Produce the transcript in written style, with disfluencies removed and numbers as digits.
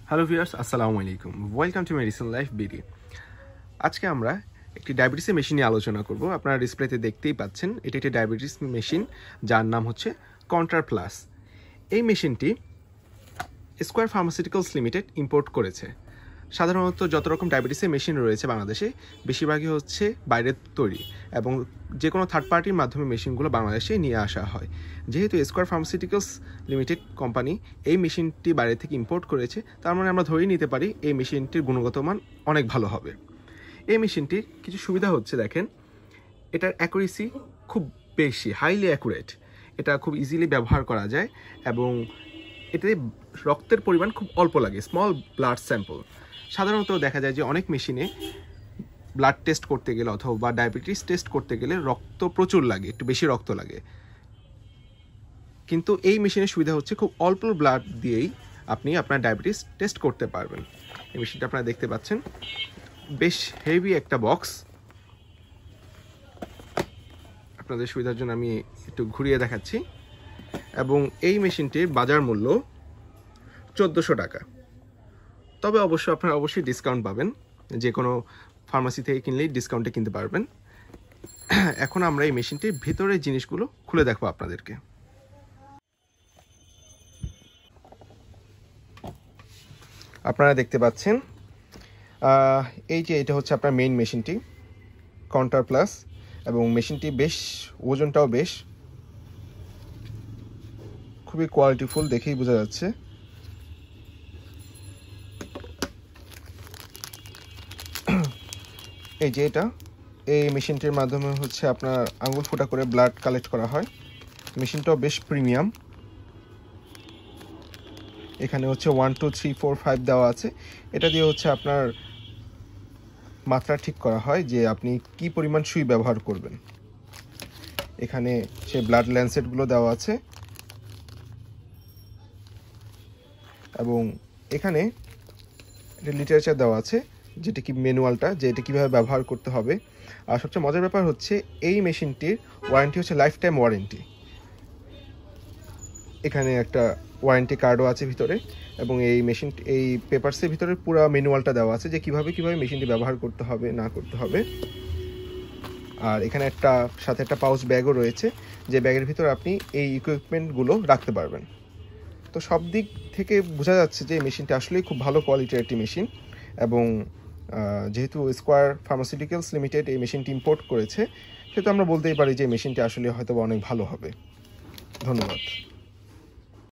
Hello viewers, আসসালামু আলাইকুম। Welcome to medicine life BD. আজকে আমরা একটি ডায়াবেটিসের মেশিন নিয়ে আলোচনা করব। আপনারা ডিসপ্লেতে দেখতেই পাচ্ছেন, এটি একটি ডায়াবেটিস মেশিন যার নাম হচ্ছে কন্ট্রার প্লাস। এই মেশিনটি স্কোয়ার ফার্মাসিউটিক্যালস লিমিটেড ইম্পোর্ট করেছে। সাধারণত যত রকম ডায়াবেটিসের মেশিন রয়েছে বাংলাদেশে, বেশিরভাগই হচ্ছে বাইরের তৈরি এবং যে কোনো থার্ড পার্টির মাধ্যমে মেশিনগুলো বাংলাদেশে নিয়ে আসা হয়। যেহেতু স্কোয়ার ফার্মাসিউটিক্যালস লিমিটেড কোম্পানি এই মেশিনটি বাইরে থেকে ইম্পোর্ট করেছে, তার মানে আমরা ধরেই নিতে পারি এই মেশিনটির গুণগত মান অনেক ভালো হবে। এই মেশিনটির কিছু সুবিধা হচ্ছে, দেখেন, এটার অ্যাকুরেসি খুব বেশি, হাইলি অ্যাকুরেট। এটা খুব ইজিলি ব্যবহার করা যায় এবং এতে রক্তের পরিমাণ খুব অল্প লাগে, স্মল ব্লাড স্যাম্পল। সাধারণত দেখা যায় যে অনেক মেশিনে ব্লাড টেস্ট করতে গেলে অথবা ডায়াবেটিস টেস্ট করতে গেলে রক্ত প্রচুর লাগে, একটু বেশি রক্ত লাগে। কিন্তু এই মেশিনের সুবিধা হচ্ছে খুব অল্প ব্লাড দিয়েই আপনি আপনার ডায়াবেটিস টেস্ট করতে পারবেন। এই মেশিনটা আপনারা দেখতে পাচ্ছেন, বেশ হেভি একটা বক্স। আপনাদের সুবিধার জন্য আমি একটু ঘুরিয়ে দেখাচ্ছি। এবং এই মেশিনটির বাজার মূল্য 1400 টাকা। তবে আপনারা অবশ্যই ডিসকাউন্ট পাবেন, যে কোনো ফার্মাসি থেকে কিনলেই ডিসকাউন্টে কিনতে পারবেন। এখন আমরা এই মেশিনটির ভিতরের জিনিসগুলো খুলে দেখবো আপনাদেরকে। আপনারা দেখতে পাচ্ছেন, এই যে এটা হচ্ছে আপনার মেইন মেশিনটি কন্ট্রার প্লাস, এবং মেশিনটি বেশ ওজনটাও বেশ খুবই কোয়ালিটিফুল, দেখেই বোঝা যাচ্ছে। এই যে এই মেশিনটির মাধ্যমে হচ্ছে আপনার আঙুল ফুটা করে ব্লাড কালেক্ট করা হয়। মেশিনটাও বেশ প্রিমিয়াম। এখানে হচ্ছে 1 2 3 4 5 দেওয়া আছে। এটা দিয়ে হচ্ছে আপনার মাত্রা ঠিক করা হয় যে আপনি কি পরিমাণ সুই ব্যবহার করবেন। এখানে সেই ব্লাড ল্যান্সেটগুলো দেওয়া আছে এবং এখানে একটা লিটারেচার দেওয়া আছে, যেটা কি ম্যানুয়ালটা, যে এটা কীভাবে ব্যবহার করতে হবে। আর সবচেয়ে মজার ব্যাপার হচ্ছে এই মেশিনটির ওয়ারেন্টি হচ্ছে লাইফ টাইম ওয়ারেন্টি। এখানে একটা ওয়ারেন্টি কার্ডও আছে ভিতরে, এবং এই পেপারসের ভিতরে পুরো ম্যানুয়ালটা দেওয়া আছে যে কীভাবে মেশিনটি ব্যবহার করতে হবে না করতে হবে। আর এখানে সাথে একটা পাউচ ব্যাগও রয়েছে, যে ব্যাগের ভিতরে আপনি এই ইকুইপমেন্টগুলো রাখতে পারবেন। তো সব দিক থেকে বোঝা যাচ্ছে যে এই মেশিনটি আসলেই খুব ভালো কোয়ালিটির একটি মেশিন। এবং যেহেতু স্কোয়ার ফার্মাসিউটিক্যালস লিমিটেড এই মেশিনটি ইম্পোর্ট করেছে, সেহেতু আমরা বলতেই পারি যে এই মেশিনটি আসলে হয়তো অনেক ভালো হবে। ধন্যবাদ।